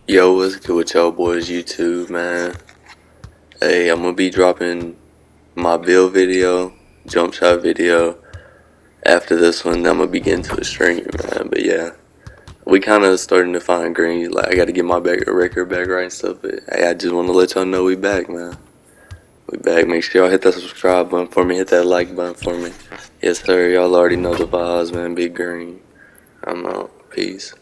Yo, what's good with y'all boys YouTube, man? Hey, I'm gonna be dropping my build video, jump shot video. After this one, I'm gonna be getting to a stream, man. But yeah, we kind of starting to find green. Like, I gotta get my record back right and stuff. But hey, I just want to let y'all know we back, man. We back. Make sure y'all hit that subscribe button for me. Hit that like button for me. Yes, sir. Y'all already know the vibes, man. Big green. I'm out. Peace.